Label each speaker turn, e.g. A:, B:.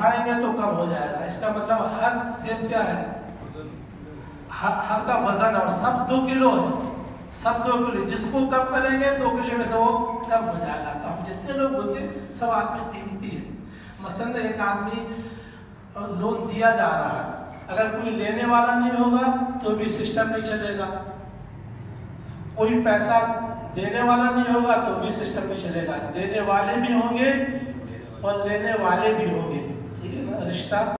A: आएंगे तो कम हो जाएगा। इसका मतलब हर सेब क्या है, हर का वजन और सब 2 किलो है, सब 2 किलो। जिसको कम करेंगे 2 किलो में से वो कम हो जाएगा। तो हम जितने लोग होते सब आदमी कीमती है। मसलन एक आदमी लोन दिया जा रहा है, अगर कोई लेने वाला नहीं होगा तो भी सिस्टम नहीं चलेगा, कोई पैसा देने वाला नहीं होगा तो भी सिस्टम नहीं चलेगा। देने वाले भी होंगे और लेने वाले भी होंगे, ठीक है ना, रिश्ता